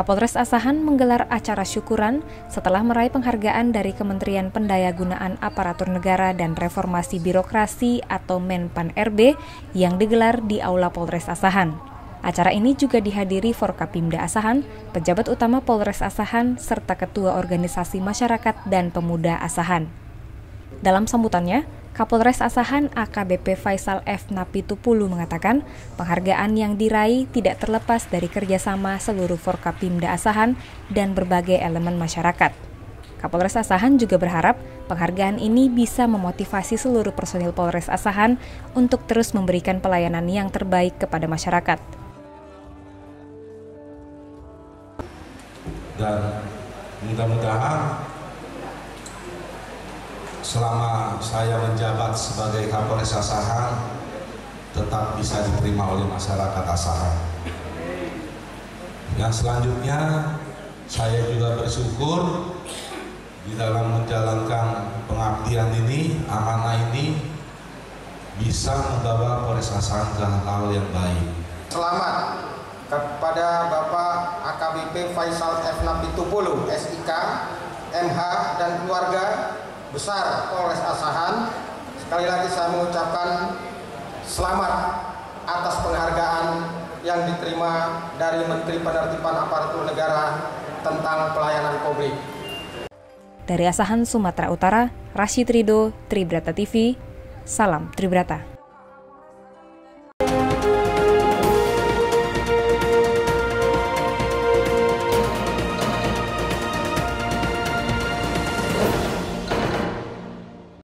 Kapolres Asahan menggelar acara syukuran setelah meraih penghargaan dari Kementerian Pendayagunaan Aparatur Negara dan Reformasi Birokrasi atau Menpan-RB yang digelar di Aula Polres Asahan. Acara ini juga dihadiri Forkapimda Asahan, pejabat utama Polres Asahan, serta Ketua Organisasi Masyarakat dan Pemuda Asahan. Dalam sambutannya, Kapolres Asahan AKBP Faisal F. Napitupulu mengatakan penghargaan yang diraih tidak terlepas dari kerjasama seluruh Forkapimda Asahan dan berbagai elemen masyarakat. Kapolres Asahan juga berharap penghargaan ini bisa memotivasi seluruh personil Polres Asahan untuk terus memberikan pelayanan yang terbaik kepada masyarakat. Dan mudah-mudahan selama saya menjabat sebagai Kapolres Asahan tetap bisa diterima oleh masyarakat Asahan. Yang selanjutnya saya juga bersyukur di dalam menjalankan pengabdian ini, amanah ini bisa membawa Polres Asahan ke hal yang baik. Selamat kepada Bapak AKBP Faisal F. Napitupulu, SIK, MH, dan keluarga besar Polres Asahan. Sekali lagi saya mengucapkan selamat atas penghargaan yang diterima dari Menteri Penertiban Aparatur Negara tentang pelayanan publik. Dari Asahan, Sumatera Utara, Rashid Ridho, Tribrata TV, salam Tribrata.